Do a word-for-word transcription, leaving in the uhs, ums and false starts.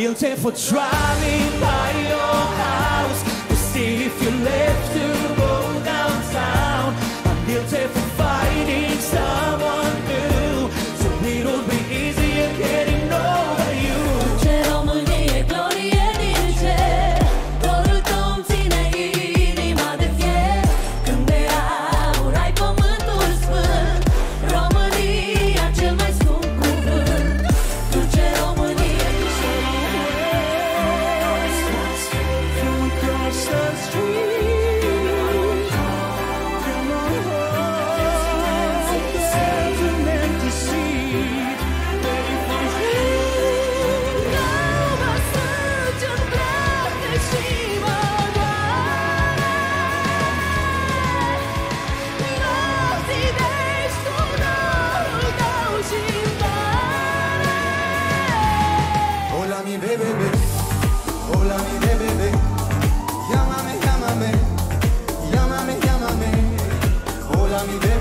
guilty for driving by your house. But see if you left to go downtown. I'm guilty for fighting someone new, so it'll be easier getting over you. Ce Românie, glorie din cer, dorul tău îmi ține inima de fier. Când de aur ai pământul sfânt, România cel mai scump cuvânt. Dulce Românie, dulce Across the street, come on home. There's an empty seat waiting for you. Mă strângi-n brațe și mă doare. Nu zidești tu dorul tău și-mi pare. Hola mi bebé, hola mi bebé, llámame, llámame, llámame, llámame, hola mi bebé.